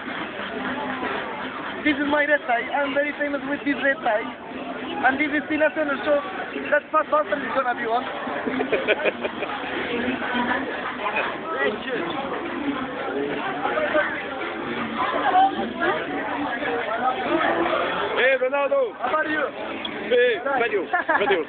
This is my red tie. I'm very famous with this red tie. And this is Tina Turner, so that fat bastard is gonna be one. Hey, Ronaldo! How are you? Hey, Matthew. Matthew.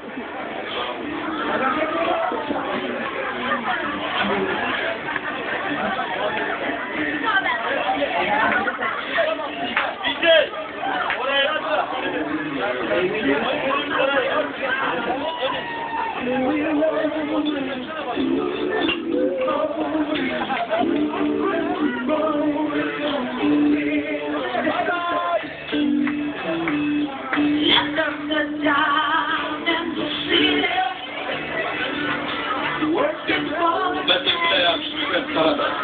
Let's